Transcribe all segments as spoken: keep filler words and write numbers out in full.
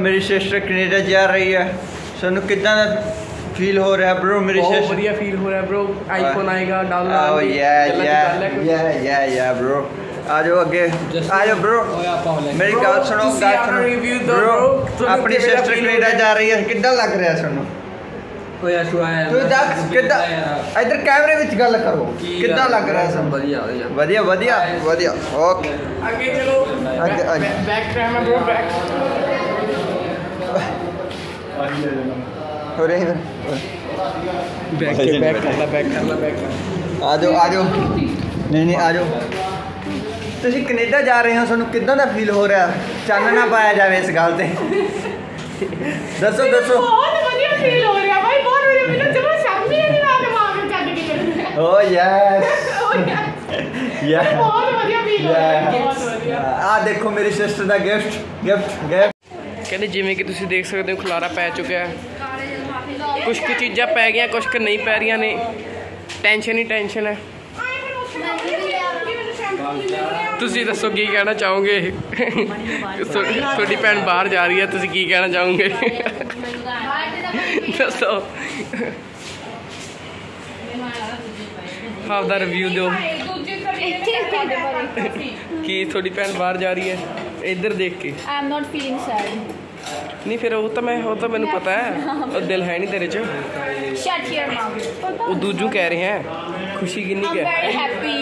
मेरी sister Canada जा रही है, सानू कितना फील हो रहा है ब्रो? मेरी सिस्टर बढ़िया फील हो रहा है ब्रो। आईफोन आएगा download. Oh yeah yeah yeah yeah या ब्रो, आ जाओ अगे, आ जाओ ब्रो। मेरी गल सुनो, गल सुनो ब्रो, अपनी सिस्टर कनेडा जा रही है, कितना लग रहा है सानू? तू दस कितना, इधर कैमरे विच गल करो, कितना लग रहा है सब? बढ़िया बढ़िया बढ़िया बढ़िया। ओके आगे चलो, आगे आगे बैक कैमरा ब्रो, बैक। अरे बैक के बैक करना, बैक करना, बैक करना। आ जाओ आ जाओ, नहीं नहीं आ जाओ। ਤੁਸੀਂ ਕੈਨੇਡਾ ਜਾ ਰਹੇ ਹੋ, ਤੁਹਾਨੂੰ ਕਿੱਦਾਂ ਦਾ ਫੀਲ ਹੋ ਰਿਹਾ? ਚਾਨਣਾ ਪਾਇਆ ਜਾਵੇ ਇਸ ਗੱਲ ਤੇ, ਦੱਸੋ ਦੱਸੋ। ਬਹੁਤ ਵਧੀਆ ਫੀਲ ਹੋ ਰਿਹਾ ਭਾਈ, ਬਹੁਤ ਵਧੀਆ। ਮੈਨੂੰ ਜਮਾ ਸਮਝ ਹੀ ਨਹੀਂ ਆ ਰਿਹਾ ਕਿ ਛੱਡ ਕੇ ਚੱਲਣਾ। ਓ ਯੈਸ ਯੈਸ, ਬਹੁਤ ਵਧੀਆ ਫੀਲ ਹੋ ਰਿਹਾ, ਬਹੁਤ ਵਧੀਆ। ਆ ਦੇਖੋ ਮੇਰੀ ਸਿਸਟਰ ਦਾ ਗਿਫਟ ਗਿਫਟ ਗਿਫਟ। ਕਹਿੰਦੇ ਜਿਵੇਂ ਕਿ ਤੁਸੀਂ ਦੇਖ ਸਕਦੇ ਹੋ ਖਲਾਰਾ ਪੈ ਚੁੱਕਿਆ ਹੈ, ਕੁਝ ਕੁ ਚੀਜ਼ਾਂ ਪੈ ਗਈਆਂ, ਕੁਝ ਕੁ ਨਹੀਂ ਪੈ ਰਹੀਆਂ ਨੇ। ਟੈਨਸ਼ਨ ਹੀ ਟੈਨਸ਼ਨ ਹੈ। ਤੁਸੀਂ ਦੱਸੋ ਕੀ ਕਹਿਣਾ ਚਾਹੋਗੇ? ਤੁਹਾਡੀ ਭੈਣ ਬਾਹਰ ਜਾ ਰਹੀ ਹੈ, ਤੁਸੀਂ ਕੀ ਕਹਿਣਾ ਚਾਹੋਗੇ? ਦੱਸੋ, ਆਪਦਾ ਰਿਵਿਊ ਦਿਓ। ਕੀ ਤੁਹਾਡੀ ਭੈਣ ਬਾਹਰ ਜਾ ਰਹੀ ਹੈ ਇੱਧਰ ਦੇਖ ਕੇ? I am not feeling sad. ਨਹੀਂ ਫਿਰ ਉਹ ਤਾਂ ਮੈਂ ਉਹ ਤਾਂ ਮੈਨੂੰ ਪਤਾ ਹੈ, ਉਹ ਦਿਲ ਹੈ ਨਹੀਂ ਤੇਰੇ 'ਚ। Shut your mouth. ਉਹ ਦੂਜੂ ਕਹਿ ਰਹੇ ਹੈ ਖੁਸ਼ੀ ਕਿੰਨੀ ਕੁ ਹੈ? Very happy.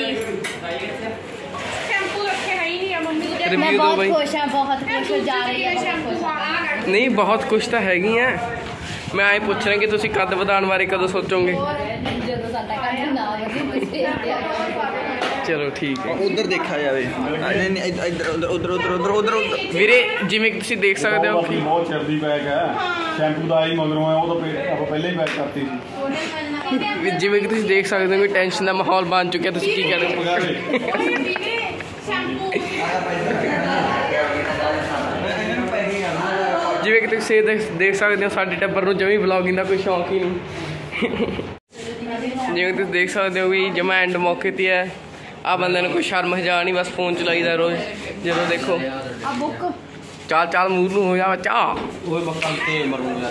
ਸ਼ੈਂਪੂ ਰੱਖੇ ਹੈ ਹੀ ਨਹੀਂ ਆ ਮੰਮੀ ਦੇ। ਰਿਵਿਊ ਦਿਓ ਬਾਈ। ਖੁਸ਼ ਹਾਂ, ਬਹੁਤ ਖੁਸ਼ ਜਾ ਰਹੀ ਹੈ, ਬਹੁਤ ਖੁਸ਼। ਨਹੀਂ ਬਹੁਤ ਕੁਛ ਤਾਂ ਹੈਗੀ ਆ। ਮੈਂ ਆਏ ਪੁੱਛ ਰਿਹਾ ਕਿ ਤੁਸੀਂ ਕੱਦ ਵਧਾਉਣ ਬਾਰੇ ਕਦੋਂ ਸੋਚੋਗੇ? ਜਦੋਂ ਸਾਡਾ ਕੰਮ ਨਾ ਵਧੇ। ਚਲੋ ਠੀਕ ਹੈ। ਉਧਰ ਦੇਖਿਆ ਜਾਵੇ, ਨਹੀਂ ਨਹੀਂ ਇੱਧਰ ਉਧਰ ਉਧਰ ਉਧਰ ਉਧਰ ਉਧਰ। ਵੀਰੇ ਜਿਵੇਂ ਕਿ ਤੁਸੀਂ ਦੇਖ ਸਕਦੇ ਹੋ ਕਿ ਬਹੁਤ ਚਿਰ ਦੀ ਬੈਗ ਹੈ, ਸ਼ੈਂਪੂ ਦਾ ਆਈ ਮਗਰੋਂ ਹੈ, ਉਹ ਤਾਂ ਆਪਾਂ ਪਹਿਲਾਂ ਹੀ ਪੈਕ ਕਰਤੀ ਸੀ। ਜਿਵੇਂ ਕਿ ਤੁਸੀਂ ਦੇਖ ਸਕਦੇ ਹੋ ਕਿ ਟੈਨਸ਼ਨ ਦਾ ਮਾਹੌਲ ਬਣ ਚੁੱਕਿਆ। ਤੁਸੀਂ ਕੀ ਕਹਿ ਰਹੇ ਹੋ? ਜਿਵੇਂ ਕਿ ਤੁਸੀਂ ਦੇਖ ਸਕਦੇ ਹੋ ਸਾਡੇ ਟੱਬਰ ਨੂੰ ਜਮੀ ਵਲੌਗਿੰਗ ਦਾ ਕੋਈ ਸ਼ੌਂਕ ਹੀ ਨਹੀਂ। ਜਿਵੇਂ ਤੁਸੀਂ ਦੇਖ ਸਕਦੇ ਹੋ ਵੀ ਜਮਾ ਐਂਡ ਮੌਕੇ 'ਤੇ ਹੈ। ਆ ਬੰਦੇ ਨੂੰ ਕੋਈ ਸ਼ਰਮ ਹਜਾ ਨਹੀਂ, ਬਸ ਫੋਨ ਚਲਾਈਦਾ ਰੋਜ਼। ਜਦੋਂ ਦੇਖੋ ਚਾਲ ਚਾਲ ਮੂੰਹ ਨੂੰ ਹੋ ਜਾ ਚਾਹ ਉਹ ਬੱਕਲ ਤੇ ਮਰੂੰਗਾ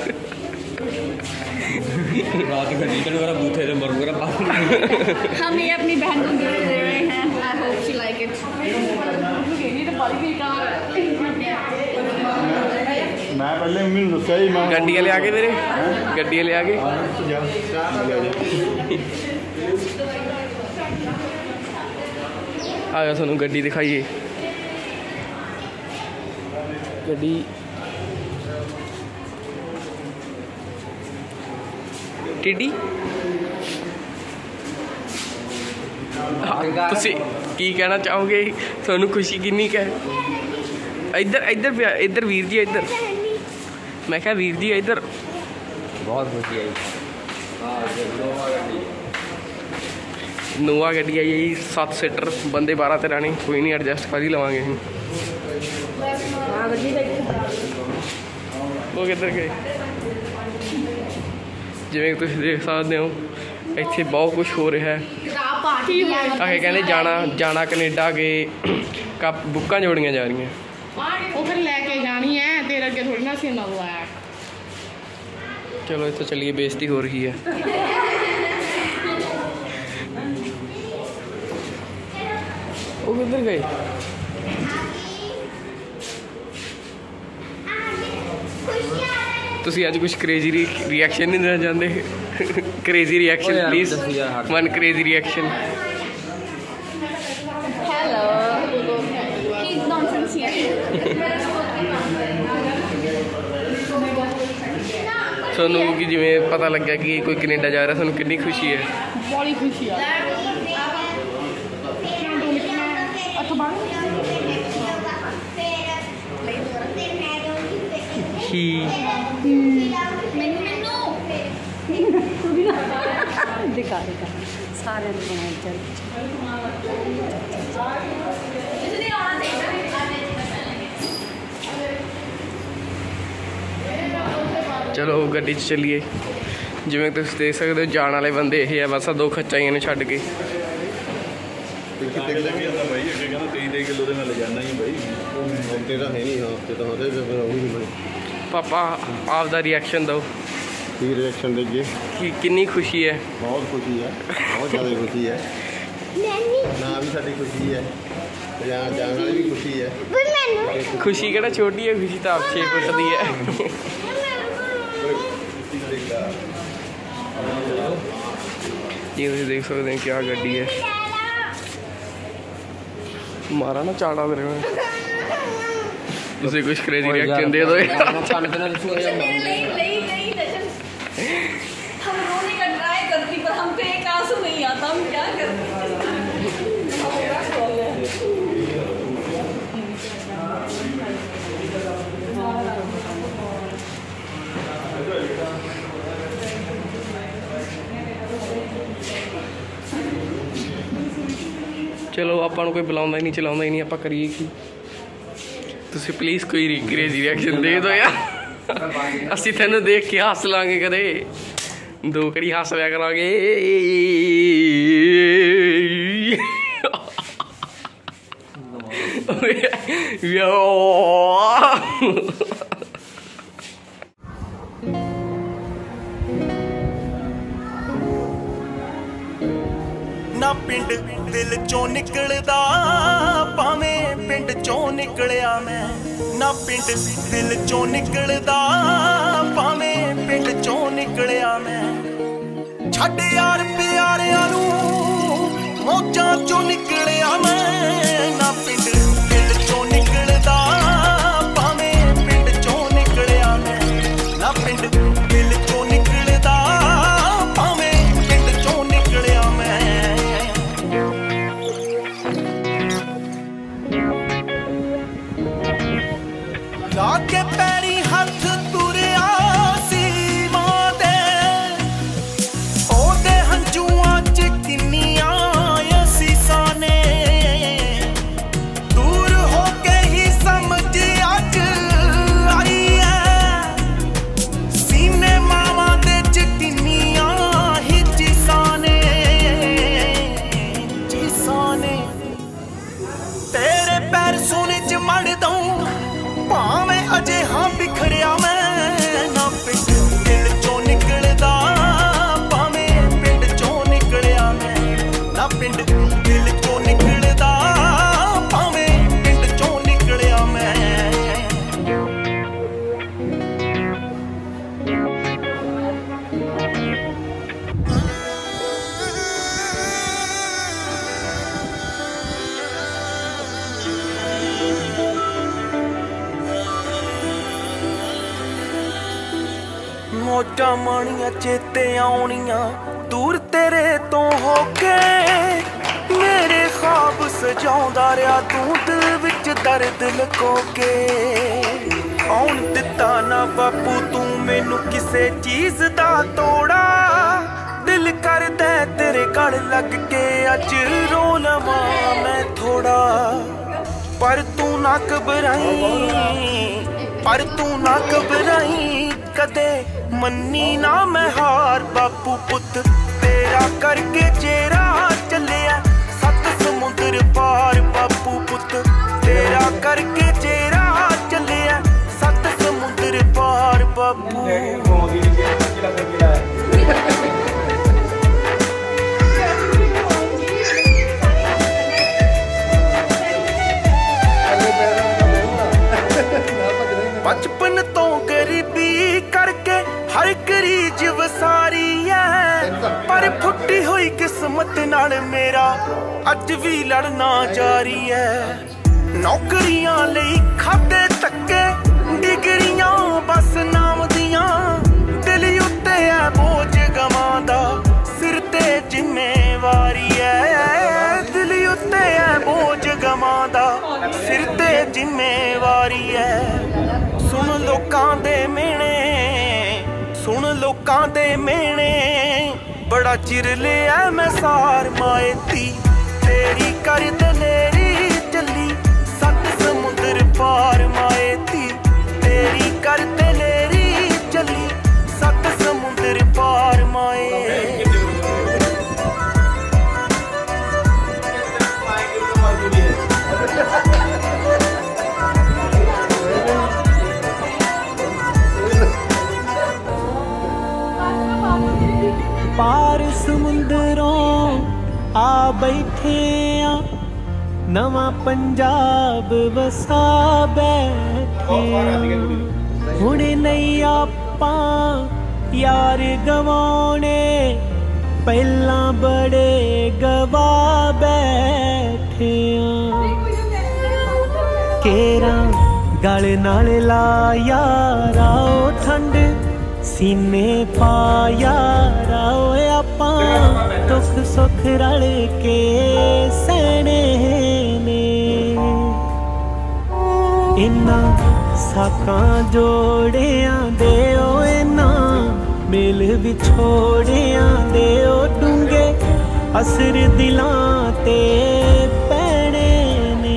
रात का नीचे मेरा बूथ है तो मरूंगा बाप। हम ये अपनी बहन को गिफ्ट दे रहे हैं। I hope she like it. मैं पहले मम्मी ने दस्या ही मैं गड्डियां ले आके मेरे गड्डियां ले आके आ गया। थानू गड्डी दिखाइए, गड्डी टिड्डी। ਤੁਸੀਂ ਕੀ ਕਹਿਣਾ ਚਾਹੋਗੇ? ਤੁਹਾਨੂੰ ਖੁਸ਼ੀ ਕਿੰਨੀ ਕੁ ਹੈ? ਇੱਧਰ ਇੱਧਰ ਪਿਆ, ਇੱਧਰ ਵੀਰ ਜੀ, ਇੱਧਰ। ਮੈਂ ਕਿਹਾ ਵੀਰ ਜੀ ਇੱਧਰ। ਬਹੁਤ ਖੁਸ਼ੀ ਆਈ। ਨੋਵਾ ਗੱਡੀ ਆਈ ਜੀ, ਸੱਤ ਸੀਟਰ, ਬੰਦੇ ਬਾਰਾਂ ਤੇਰਾਂ ਨੇ। ਕੋਈ ਨਹੀਂ, ਐਡਜਸਟ ਕਰ ਹੀ ਲਵਾਂਗੇ ਅਸੀਂ। ਉਹ ਕਿੱਧਰ ਗਏ? ਜਿਵੇਂ ਤੁਸੀਂ ਦੇਖ ਸਕਦੇ ਹੋ ਇੱਥੇ ਬਹੁਤ ਕੁਛ ਹੋ ਰਿਹਾ ਹੈ। ਆਖੇ ਕਹਿੰਦੇ ਜਾਣਾ ਜਾਣਾ ਕੈਨੇਡਾ ਕੇ ਕੱਪ ਬੁੱਕਾਂ ਜੋੜੀਆਂ ਜਾ ਰਹੀਆਂ। ਉਹ ਫਿਰ ਲੈ ਕੇ ਜਾਣੀ ਹੈ, ਤੇਰੇ ਅੱਗੇ ਥੋੜੀ ਨਾ ਸੀ ਨਵਾਂ ਆਇਆ। ਚਲੋ ਇੱਥੇ ਚੱਲੀਏ, ਬੇਇੱਜ਼ਤੀ ਹੋ ਰਹੀ ਹੈ। ਉਹ ਕਿੱਧਰ ਗਏ? ਤੁਸੀਂ ਅੱਜ ਕੁਝ ਕ੍ਰੇਜ਼ੀ ਰਿਐਕਸ਼ਨ ਨਹੀਂ ਦੇਣਾ ਚਾਹੁੰਦੇ? Crazy reaction please, one crazy reaction. Hello, ਕੀ ਨੌਨਸੈਂਸ ਹੈ? ਤੁਹਾਨੂੰ ਕਿ ਜਿਵੇਂ ਪਤਾ ਲੱਗਿਆ ਕਿ ਕੋਈ ਕੈਨੇਡਾ ਜਾ ਰਿਹਾ, ਤੁਹਾਨੂੰ ਕਿੰਨੀ ਖੁਸ਼ੀ ਹੈ? ਬੜੀ ਖੁਸ਼ੀ ਆ। ਹੀ दिखा दिखा सारे बनाए चल। चलो गड्डी च चलिए। जिवें तुम देख सकते हो जाने वाले बंदे ये है, बस दो खच्चाइयां ने छड्ड के। पापा आप दा रिएक्शन दो की रिएक्शन देखिए कि कितनी खुशी है। बहुत खुशी है, बहुत ज़्यादा खुशी है ना भी साड़ी खुशी है यहाँ जाने वाली भी खुशी है। खुशी कहना छोटी है, खुशी तो आप छः फुट दी है। ये तुम देख सकते हैं क्या गड्डी है। मारा ना चाड़ा मेरे में। उसे कुछ क्रेजी रिएक्शन दे दो यार। हम रोने का ट्राई करती पर हम पे एक आंसू नहीं आता, हम क्या करते। चलो ਆਪਾਂ ਨੂੰ ਕੋਈ ਬੁਲਾਉਂਦਾ ਹੀ ਨਹੀਂ, ਚਲਾਉਂਦਾ ਹੀ ਨਹੀਂ, ਆਪਾਂ ਕਰੀਏ ਕੀ। ਤੁਸੀਂ ਪਲੀਜ਼ ਕੋਈ ਕ੍ਰੇਜ਼ੀ ਰਿਐਕਸ਼ਨ ਦੇ ਦਿਓ ਯਾਰ। ਅਸੀਂ ਤੈਨੂੰ ਦੇਖ ਕੇ ਹੱਸ ਲਾਂਗੇ, ਕਦੇ ਦੋ ਕੜੀ ਹੱਸ ਲਿਆ ਕਰਾਂਗੇ। ना पिंड दिल चों निकलदा भावें पिंड चों निकलिया मैं, ना पिंड दिल चों निकलदा भावें पिंड चों निकलिया मैं। छड्ड यार प्यारियां नूं मौजां चों निकलिया मैं, ना पिंड दिल चों निकलदा भावें पिंड चों निकलिया मैं, ना पिंड दिल चों निकलदा भावें पिंड चों निकलिया मैं। लाके पैरी हथ तुरिया सी मां दे, ओदे हंझुआं च किन्नियां असीसां ने, दूर हो के ही समझ अज आई है, सीने मावां दे च किन्नियां ही चीसां ने, चीसां ने। तेरे पैर सोने च मड़ दूं भावें अजे हाँ बिखरिया मैं, ना पिंड दिल चों निकलदा भावें पिंड चों निकलिया मैं, ना पिंड दिल चों निकलदा भावें पिंड चों निकलिया मैं। मौजा माणियां चेते आउणियां दूर तेरे तो होके, मेरे ख्वाब सजाउंदा रहा तू दिल विच दर्द लको के। आउण दिता ना बापू तू मैनू किसे चीज दा तोड़ा, दिल करदा तेरे गल लग के अज रो लवां मैं थोड़ा। पर तू ना घबराई, पर तू ना घबराई कदे मन्नी ना मैं हार, बापू पुत तेरा करके चेहरा चलिया सत समुंदर पार, बापू पुत तेरा करके चेहरा चलिया सत समुंदर पार बापू। बचपन तो गरीबी करके हर गरीज वसारी है, पर फुटी हुई किस्मत नाल मेरा अज भी लड़ना जारी है। नौकरियां लई खाते धक्के डिगरियां बस नाम दियां, दिल उत्ते है बोझ गवांदा सिर ते जिम्मेवारी है, दिल उत्ते है बोझ गवांदा सिर ते जिम्मेवारी है। सुन लोकां दे मेहणे, सुन लोकां दे मेहणे, बड़ा चिर लिया मैं सार माएती, तेरी कर दलेरी चली सत समुंदर पार माएती, तेरी कर दलेरी चली सत समुंदर पार माए। बैठे आ नवा पंजाब वसा बैठे हुणे नहीं आपां यार गवाने पहला बड़े गवा बैठे केरा गल नाल ला यारा ओ ठंड सीने पा यारा ओए आपां दुख सुख रल के सहने ने इन्ना साकां जोड़ियां दे ओ इन्ना मेल विछोड़ियां दे ओ डूंगे असर दिलां ते पैणे ने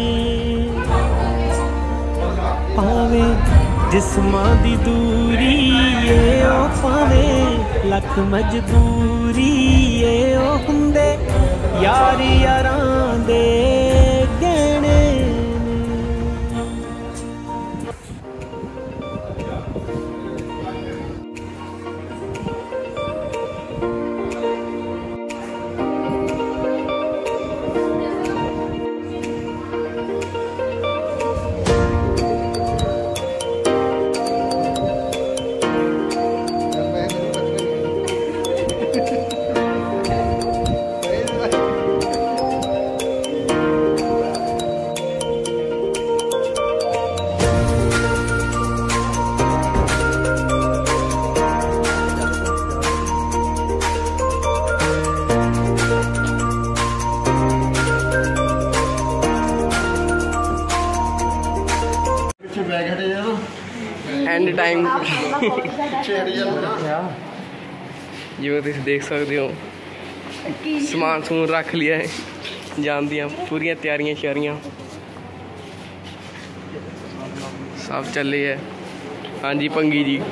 पावे जिस्मां दी दूरी ए ओ पावे लख मजबूरी ए ओ हुंदे यार यारां दे गहणे एंड टाइम जिवें तुसीं देख सकते हो समान समून रख लिया है जान दियां पूरियां तैयारियां श्यारियां सब चले है। हाँ जी भंगी जी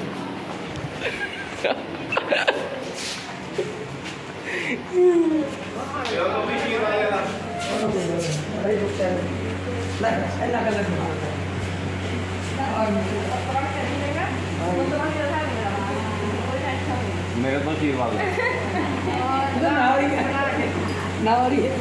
मेरे तो चीज वाला ना हो रही है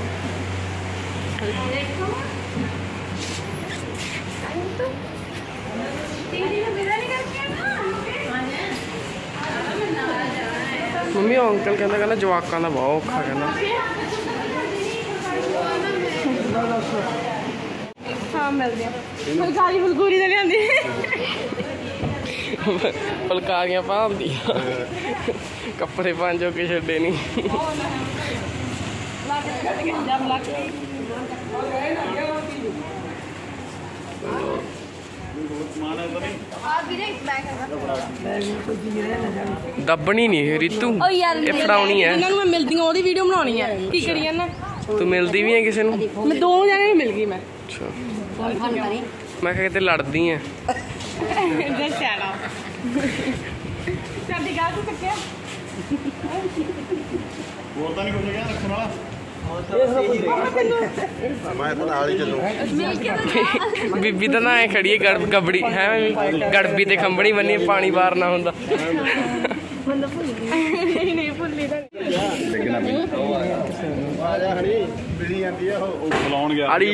मम्मी अंकल कहना कहना जवाकां दा बहुत औखा कहना। हाँ मिलते हैं फुलकारी फुलगूरी दे लियांदी फुलकारियां भांदियां कपड़े पान जो के छड्डे नहीं। दबनी नहीं रितू ये फड़ाउनी है इन्हां नूं मैं मिलदी हां ओदी वीडियो बनाउणी है की करी जाना तू मिलदी भी है किसी नूं मैं दो जने भी मिल गई मैं अच्छा मैं कह किते लड़दी है दस्याड़ा साडी गाल तो तक्या वो तो नहीं कुछ क्या रखना मैं तो नाल ही चलूं बीबी तो ना खड़ी है गड़ गबड़ी है गड़बी ते खंबड़ी बनी पानी बाहर ना हुंदा नहीं नहीं भुल्ली दा लेकिन अभी आ जा खड़ी बिजी आंदी है वो बुलाउण गया अड़ी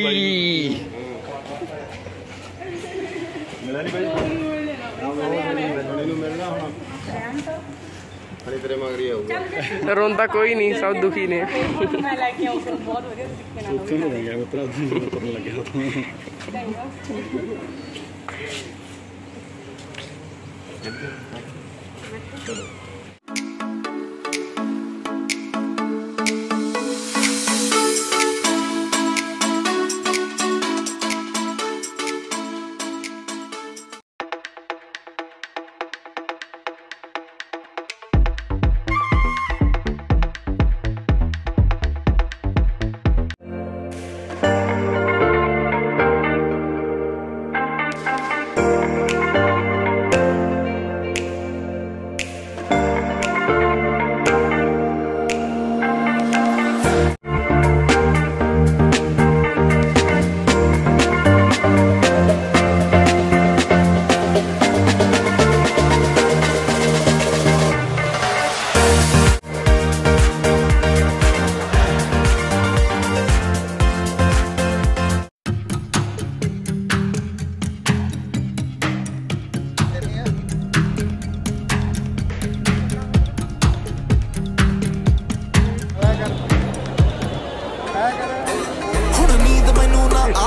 मिला नहीं भाई ਮੈਨੂੰ ਮਿਲਣਾ ਹੁਣ ਹਣੀ ਤੇਰੇ ਮਗਰੀ ਆਊਗਾ रोंदा कोई नहीं सब दुखी ने मैं लेके आऊं बहुत बढ़िया तरीके नाल ਉੱਥੇ ਨਹੀਂ ਗਿਆ ਮਿੱਤਰਾ ਤੁਰਨ ਲੱਗਿਆ ਤਾਂ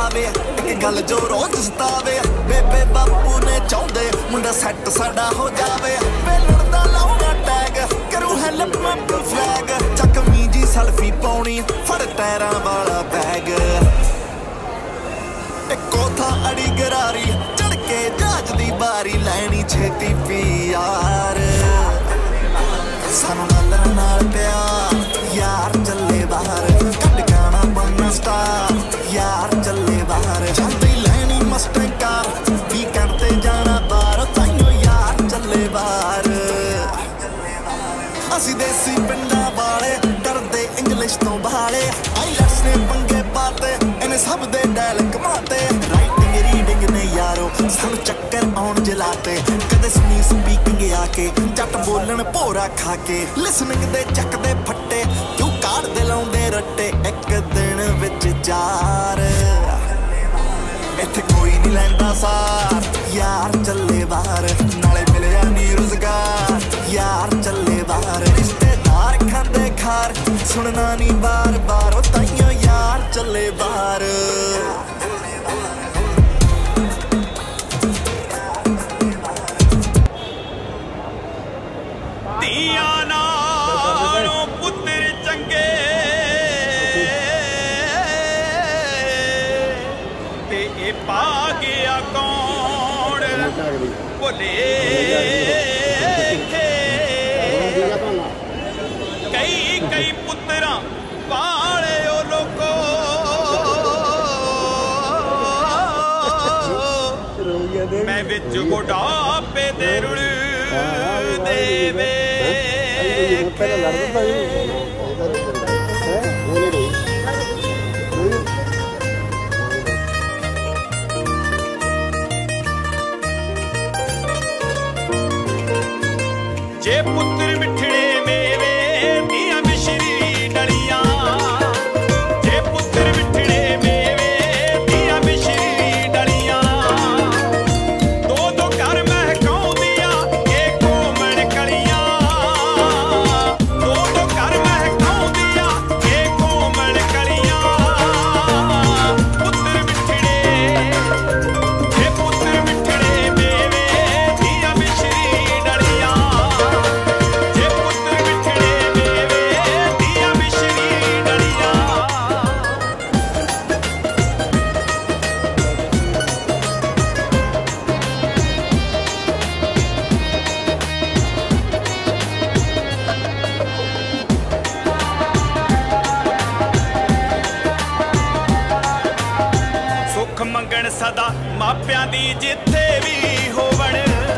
ਆਵੇ ਇੱਕ ਗੱਲ ਜੋ ਰੋਜ਼ ਸਤਾਵੇ ਬੇਬੇ ਬਾਪੂ ਨੇ ਚਾਹੁੰਦੇ ਮੁੰਡਾ ਸੈੱਟ ਸਾਡਾ ਹੋ ਜਾਵੇ ਵੇਲਣ ਦਾ ਲਾਉਣਾ ਟੈਗ ਕਰੂ ਹੈਲਪ ਮੈਪ ਫਲੈਗ ਚੱਕਵੀਂ ਜੀ ਸੈਲਫੀ ਪਾਉਣੀ ਫੜ ਟਾਇਰਾਂ ਵਾਲਾ ਬੈਗ ਇੱਕੋ ਥਾਂ ਅੜੀ ਗਰਾਰੀ ਚੜ ਕੇ ਜਹਾਜ਼ ਦੀ ਬਾਰੀ ਲੈਣੀ ਛੇਤੀ ਪੀਆਰ ਸਾਨੂੰ ਨਾਲ ਨਾਲ ਪਿਆਰ ਯਾਰ ਚੱਲੇ ਬਾਹਰ ਕੱਢ ਗਾਣਾ ਬਣਨਾ ਸਟਾਰ ਯਾਰ ਚੱਲੇ ਬਾਹਰ ਜਾਂਦੀ ਲੈਣੀ ਮਸਟੈਂਗ ਕਾਰ ਵੀਕਐਂਡ ਤੇ ਜਾਣਾ ਬਾਹਰ ਤਾਈਓ ਯਾਰ ਚੱਲੇ ਬਾਹਰ ਅਸੀਂ ਦੇਸੀ ਪਿੰਡਾਂ ਵਾਲੇ ਡਰਦੇ ਇੰਗਲਿਸ਼ ਤੋਂ ਬਾਲੇ ਆਈਲੈਟਸ ਨੇ ਪੰਗੇ ਪਾਤੇ ਇਹਨੇ ਸਭ ਦੇ ਡੈਲ ਕਮਾਤੇ ਰਾਈਟਿੰਗ ਰੀਡਿੰਗ ਨੇ ਯਾਰੋ ਸਾਨੂੰ ਚੱਕਰ ਆਉਣ ਜਲਾਤੇ ਕਦੇ ਸੁਣੀ ਸਪੀਕਿੰਗ ਆ ਕੇ ਜੱਟ ਬੋਲਣ ਭੋਰਾ ਖਾ ਕੇ ਲਿਸਨਿੰਗ ਦੇ ਚੱਕਦੇ ਫੱਟੇ ਕਿਉਂ ਕਾੜਦੇ ਲਾਉਂਦੇ ਰੱਟੇ ਇੱਕ ਦਿਨ ਵਿੱਚ ਚਾਰ ਇੱਥੇ ਕੋਈ ਨਹੀਂ ਲੈਂਦਾ ਸਾਰ ਯਾਰ ਚੱਲੇ ਬਾਹਰ ਨਾਲੇ ਮਿਲਿਆ ਨੀ ਰੁਜ਼ਗਾਰ ਯਾਰ ਚੱਲੇ ਬਾਹਰ ਰਿਸ਼ਤੇਦਾਰ ਖਾਂਦੇ ਖਾਰ ਸੁਣਨਾ ਨੀ ਬਾਰ ਬਾਰ ਉਹ ਤਾਈਓ ਯਾਰ ਚੱਲੇ ਬਾਹਰ ਧੀਆਂ ਨਾਲੋਂ ਪੁੱਤਰ ਚੰਗੇ ਤੇ ਇਹ ਪਾ ਗਿਆ ਕੌਣ ਭੁੱਲੇ ਕਈ ਕਈ ਪੁੱਤਰਾਂ ਵਾਲੇ ਉਹ ਲੋਕੋ ਮੈਂ ਵਿੱਚ ਬੁਢਾਪੇ ਦੇ ਰੁਲ ਦੇ ਵੇ ਜੇ ਪੁੱਤਰ ਮਿੱਠੜੇ ਮੇਵੇ ਦੀਆਂ ਮਿਸ਼ਰੀ ਡਲੀਆਂ ਜੇ ਪੁੱਤਰ ਮਿੱਠੜੇ ਮੇਵੇ ਦੀਆਂ ਮਿਸ਼ਰੀ ਡਲੀਆਂ ਦੋ ਦੋ ਘਰ ਮਹਿਕਾਉਂਦੀਆਂ ਇਹ ਕੋਮਲ ਕਲੀਆਂ ਦੋ ਦੋ ਘਰ ਮਹਿਕਾਉਂਦੀਆਂ ਇਹ ਕੋਮਲ ਕਲੀਆਂ ਪੁੱਤਰ ਮਿੱਠੜੇ ਜੇ ਪੁੱਤਰ ਮਿੱਠੜੇ ਮੇਵੇ ਦੀਆਂ ਮਿਸ਼ਰੀ ਡਲੀਆਂ ਸੁੱਖ ਮੰਗਣ ਸਦਾ ਮਾਪਿਆਂ ਦੀ ਜਿੱਥੇ ਵੀ ਹੋਵਣ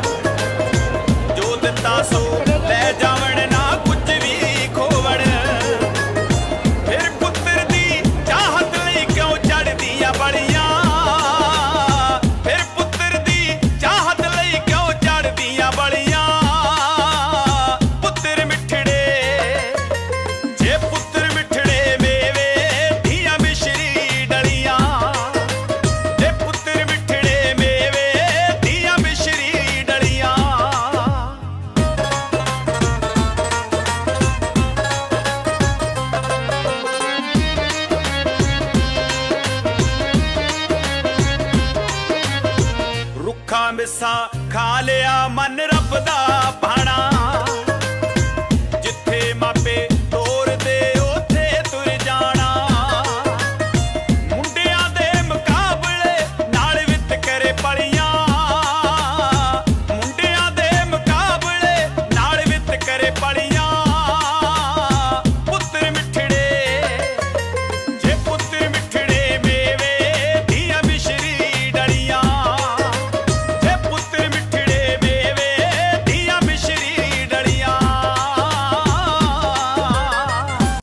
ਜੋ ਦਿੱਤਾ ਸੋ ਲੈ ਜਾਵਣ ਨਾ ਕੁਝ ਵੀ ਖੋਵਣ ਫਿਰ ਪੁੱਤਰ ਦੀ ਚਾਹਤ ਲਈ ਕਿਉਂ ਚੜਦੀਆਂ ਬੜੀਆਂ ਫਿਰ ਪੁੱਤਰ ਦੀ ਚਾਹਤ ਲਈ ਕਿਉਂ ਚੜਦੀਆਂ ਬੜੀਆਂ ਪੁੱਤਰ ਮਿੱਠੜੇ ਜੇ ਪੁੱਤਰ ਮਿੱਠੜੇ ਮੇਵੇ ਦੀਆਂ ਮਿਸ਼ਰੀ ਡਲੀਆਂ ਜੇ ਪੁੱਤਰ ਮਿੱਠੜੇ ਮੇਵੇ ਦੀਆਂ ਮਿਸ਼ਰੀ ਡਲੀਆਂ ਰੁੱਖਾ ਮਿੱਸਾ ਖਾ ਲਿਆ ਮਨ ਰੱਬ ਦਾ ਭਾਣਾ